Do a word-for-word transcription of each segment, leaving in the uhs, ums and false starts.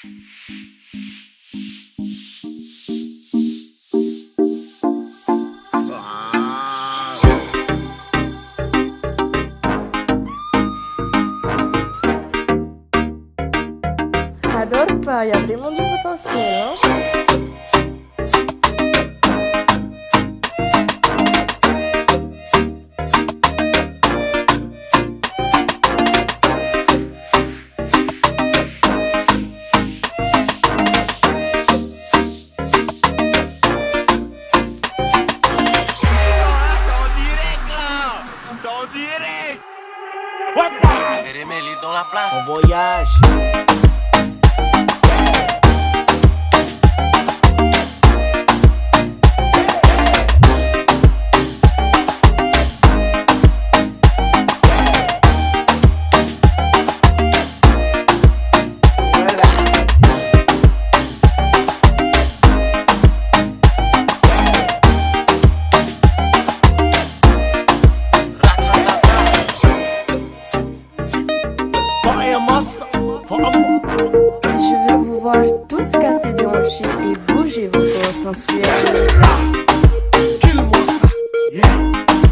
Ça dort pas, il y a vraiment du potentiel, hein. Erémeli dans la place. On voyage. Je veux vous voir tous casser des hanches et bouger vos corps sensuels. Kill-moi ça, yeah.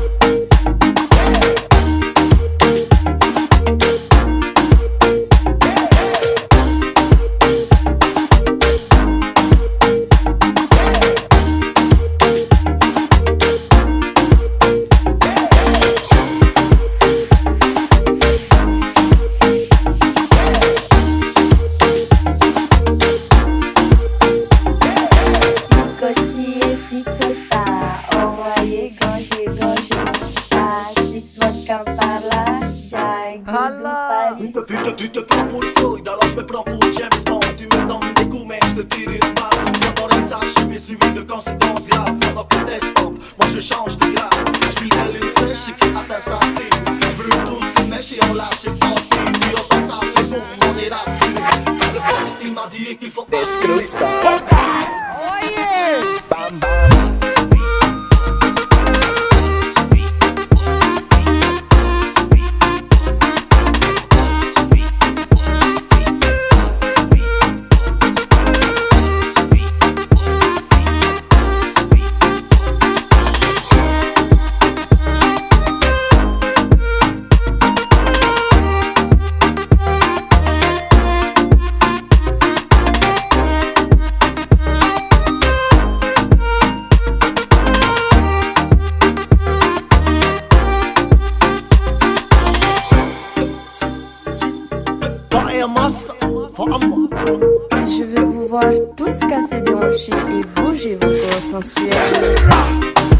Putain, tu te prends pour Freud, alors je me prends pour James Bond. Tu me donnes des coups, mais je te tire une balle. J'entends rien sache, mais suivi de conséquences graves. Pendant que t'es stop, moi je change de grade. Je file elle une flèche et qui atteint sa cible. Je brûle toutes les mèches et on lâche en pile. Puis on passe à fait boum, on est racine. Le pote, il m'a dit qu'il faut exclure ça. Oh yeah! Bam bam. Je veux vous voir tous casser des hanches et bouger vos corps sensuels.